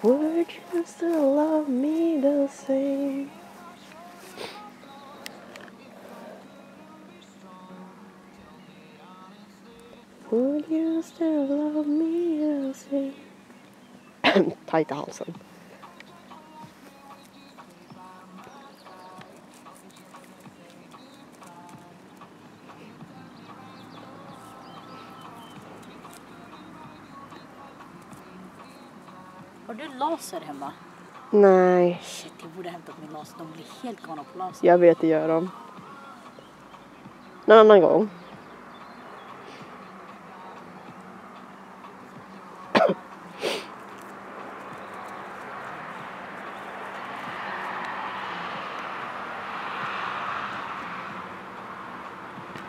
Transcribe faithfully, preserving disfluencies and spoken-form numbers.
Would you still love me the same? Would you still love me the same? Tajt i halsen. Har du laser hemma? Nej. Shit, jag borde hämtat min laser. De blir helt galna på laser. Jag vet, det gör de. En annan gång.